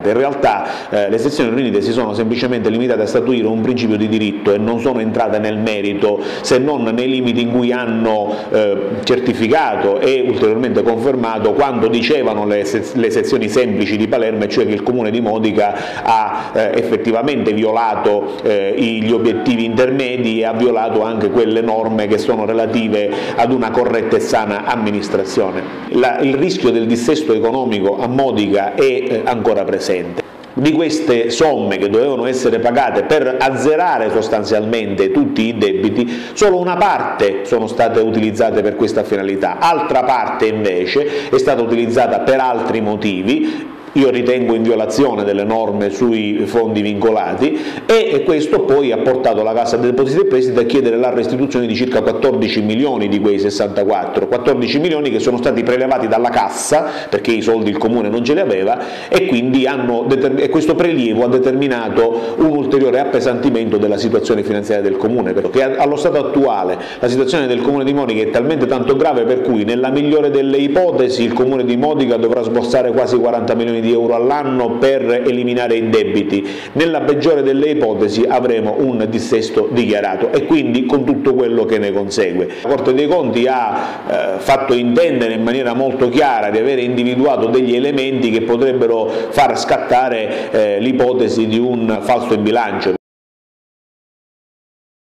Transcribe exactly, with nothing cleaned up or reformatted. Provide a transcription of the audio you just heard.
In realtà eh, le sezioni riunite si sono semplicemente limitate a statuire un principio di diritto e non sono entrate nel merito, se non nei limiti in cui hanno eh, certificato e ulteriormente confermato quanto dicevano le, se le sezioni semplici di Palermo, e cioè che il Comune di Modica ha eh, effettivamente violato eh, gli obiettivi intermedi e ha violato anche quelle norme che sono relative ad una corretta e sana amministrazione. La, il rischio del dissesto economico a Modica è eh, ancora presente. Di queste somme che dovevano essere pagate per azzerare sostanzialmente tutti i debiti, solo una parte sono state utilizzate per questa finalità, altra parte invece è stata utilizzata per altri motivi, io ritengo in violazione delle norme sui fondi vincolati, e questo poi ha portato la Cassa Depositi e Prestiti a chiedere la restituzione di circa quattordici milioni di quei sessantaquattro, quattordici milioni che sono stati prelevati dalla Cassa perché i soldi il Comune non ce li aveva, e quindi hanno e questo prelievo ha determinato un ulteriore appesantimento della situazione finanziaria del Comune, perché allo stato attuale la situazione del Comune di Modica è talmente tanto grave per cui nella migliore delle ipotesi il Comune di Modica dovrà sborsare quasi quaranta milioni di euro all'anno per eliminare i debiti, nella peggiore delle ipotesi avremo un dissesto dichiarato e quindi con tutto quello che ne consegue. La Corte dei Conti ha eh, fatto intendere in maniera molto chiara di avere individuato degli elementi che potrebbero far scattare eh, l'ipotesi di un falso in bilancio.